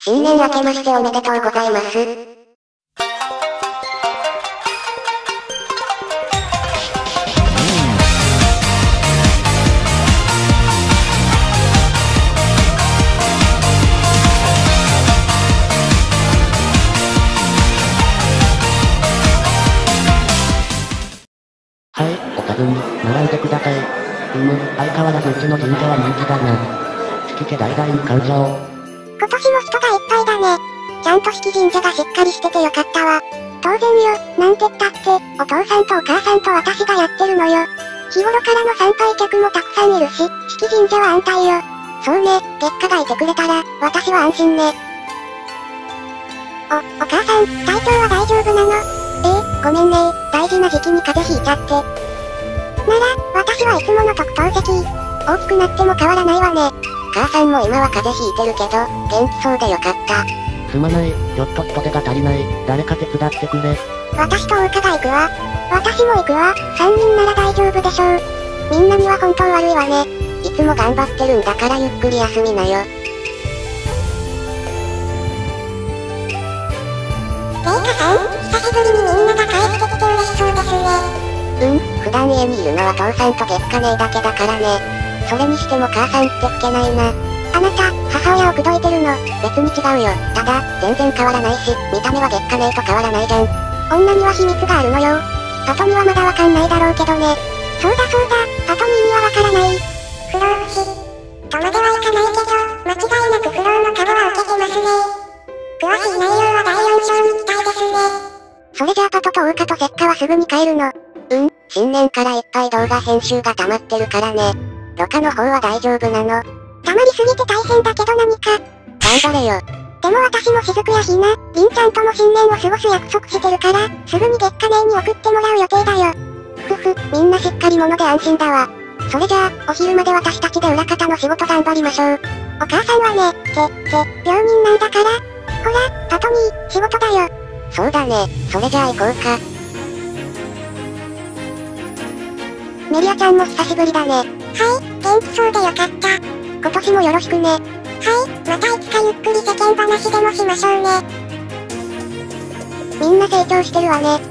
新年明けましておめでとうございます。 はい、おかずに、並んでください。相変わらずうちの神社は人気だな。式家代々に感謝を。 今年も人がいっぱいだね。ちゃんと式神社がしっかりしててよかったわ。当然よ、なんてったって、お父さんとお母さんと私がやってるのよ。日頃からの参拝客もたくさんいるし、式神社は安泰よ。そうね、月下がいてくれたら、私は安心ね。お母さん、体調は大丈夫なの？ごめんね大事な時期に風邪ひいちゃって。なら、私はいつもの特等席。大きくなっても変わらないわね。 母さんも今は風邪ひいてるけど、元気そうでよかった。 すまない、ちょっと人手が足りない。誰か手伝ってくれ。 私と大岡が行くわ。私も行くわ。3人なら大丈夫でしょう。みんなには本当悪いわね。 いつも頑張ってるんだからゆっくり休みなよ。 レイカさん、久しぶりにみんなが帰ってきて嬉しそうですね。 普段家にいるのは父さんと月下姉だけだからね。それにしても母さんって老けないな。 あなた、母親を口説いてるの？ 別に違うよ。ただ、全然変わらないし、見た目は月下姉と変わらないじゃん。 女には秘密があるのよ。パトにはまだわかんないだろうけどね。そうだそうだ、パトニーにはわからない。不老不死。とまではいかないけど、間違いなく不老の株は受けてますね。詳しい内容は第4章に期待ですね。 それじゃあパトと大岡と月下はすぐに帰るの？新年からいっぱい動画編集が溜まってるからね。ロカの方は大丈夫なの？ 溜まりすぎて大変だけど何か。 頑張れよ。 でも私も雫やひな、りんちゃんとも新年を過ごす約束してるから、すぐに月下姉に送ってもらう予定だよ。 みんなしっかり者で安心だわ。それじゃあ、お昼まで私たちで裏方の仕事頑張りましょう。 お母さんはね、病人なんだから。ほら、パトニー、仕事だよ。 そうだね、それじゃあ行こうか。 メリアちゃんも久しぶりだね。はい、元気そうでよかった。 今年もよろしくね。 はい、またいつかゆっくり世間話でもしましょうね。 みんな成長してるわね。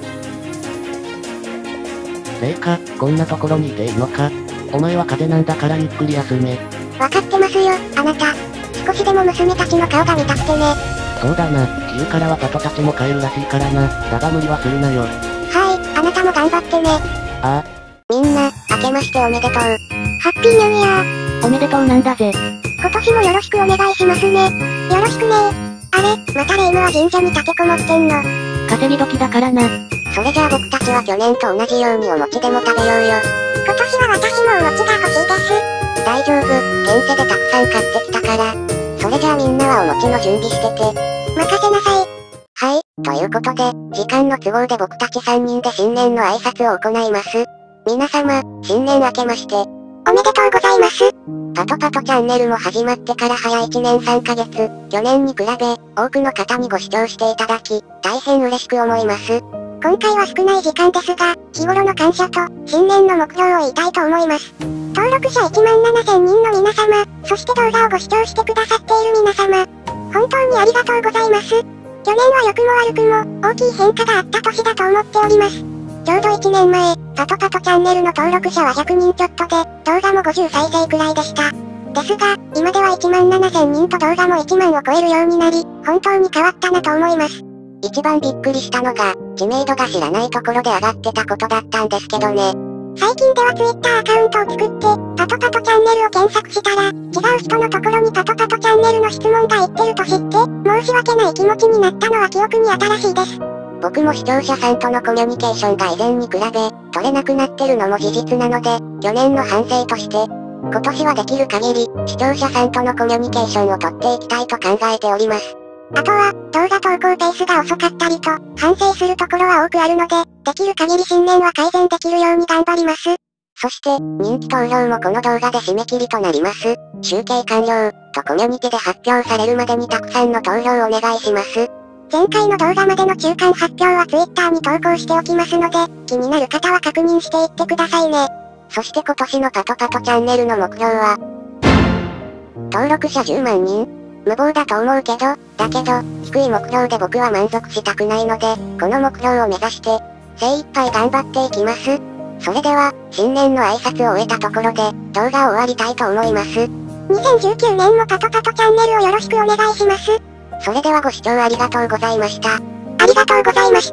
レイカ、こんなところにいていいのか？お前は風邪なんだからゆっくり休め。 わかってますよ、あなた。少しでも娘たちの顔が見たくてね。 そうだな、昼からはパトたちも帰るらしいからな。だが無理はするなよ。 はい、あなたも頑張ってね。 ああ。 みんな、明けましておめでとう。 ハッピーニューイヤー。 おめでとうなんだぜ。 今年もよろしくお願いしますね。よろしくねあれ、またレイムは神社に立てこもってんの。 稼ぎ時だからな。それじゃあ僕たちは去年と同じようにお餅でも食べようよ。 今年は私もお餅が欲しいです。 大丈夫、現世でたくさん買ってきたから。それじゃあみんなはお餅の準備してて。 任せなさい。 はい、ということで、時間の都合で僕たち3人で新年の挨拶を行います。皆様、新年明けまして。 おめでとうございます。 パトパトチャンネルも始まってから早1年3ヶ月、去年に比べ、多くの方にご視聴していただき、大変嬉しく思います。 今回は少ない時間ですが、日頃の感謝と、新年の目標を言いたいと思います。登録者17000人の皆様、そして動画をご視聴してくださっている皆様、本当にありがとうございます。去年は良くも悪くも、大きい変化があった年だと思っております。ちょうど1年前、パトパトチャンネルの登録者は100人ちょっとで、動画も50再生くらいでした。ですが、今では17000人と動画も1万を超えるようになり、本当に変わったなと思います。 一番びっくりしたのが、知名度が知らないところで上がってたことだったんですけどね。 最近では Twitter アカウントを作って、パトパトチャンネルを検索したら、違う人のところにパトパトチャンネルの質問がいってると知って、申し訳ない気持ちになったのは記憶に新しいです。 僕も視聴者さんとのコミュニケーションが以前に比べ、取れなくなってるのも事実なので、去年の反省として、今年はできる限り、視聴者さんとのコミュニケーションを取っていきたいと考えております。 あとは、動画投稿ペースが遅かったりと、反省するところは多くあるので、できる限り新年は改善できるように頑張ります。 そして、人気投票もこの動画で締め切りとなります。集計完了、とコミュニティで発表されるまでにたくさんの投票をお願いします。 前回の動画までの中間発表は Twitter に投稿しておきますので、気になる方は確認していってくださいね。 そして今年のパトパトチャンネルの目標は、登録者10万人。 無謀だと思うけど、だけど、低い目標で僕は満足したくないので、この目標を目指して、精一杯頑張っていきます。それでは、新年の挨拶を終えたところで、動画を終わりたいと思います。 2019年もパトパトチャンネルをよろしくお願いします。 それではご視聴ありがとうございました。 ありがとうございました。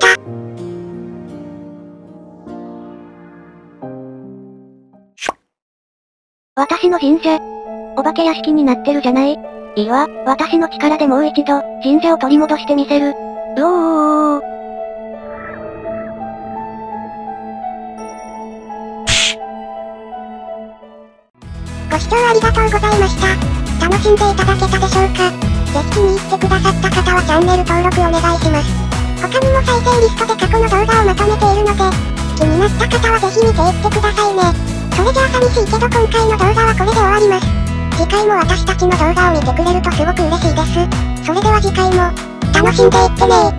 私の神社、お化け屋敷になってるじゃない。いいわ、私の力でもう一度、神社を取り戻してみせる。うおー。ご視聴ありがとうございました。楽しんでいただけたでしょうか。ぜひ気に入ってくださった方はチャンネル登録お願いします。他にも再生リストで過去の動画をまとめているので、気になった方はぜひ見ていってくださいね。それじゃあ寂しいけど今回の動画はこれで終わります。次回も私たちの動画を見てくれるとすごく嬉しいです。それでは次回も、楽しんでいってねー。